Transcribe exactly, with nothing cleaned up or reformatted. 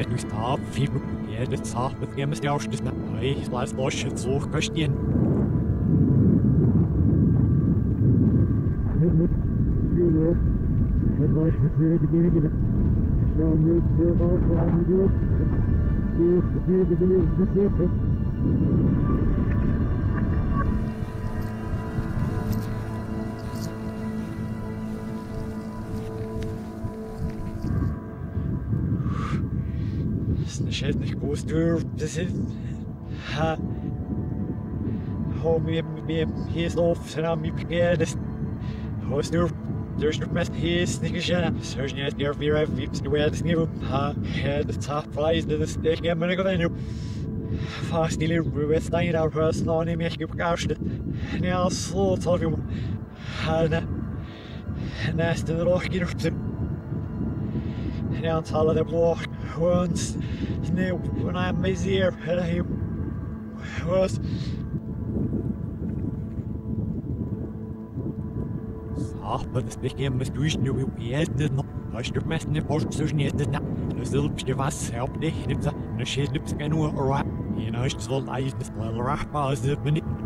нет устав, фигу, едет сах, mit dem ist ja auch Schluss, ne? Ich lass los, jetzt so verstehen. Das ist eine Schild nicht groß, du, das ist, ha, hau mir, mir, hier ist auf, dann mir begehrt, das, hast du, there's no best he's nigga searching at your fear of weeps to where the snivel ha head the top prize to the stick and money go in fast nearly with nine out person on him make you gosh now slow told you and nest in the rock get up to now tell of the block once new when I'm busy here and I was Ach, maar dat is geen bestuurs nu wil eten. Als je met een post zo niet is, dan zullen je was helpen. Je hebt een schildje geen oor. En als je zo lijst is, dan raak maar als het me niet.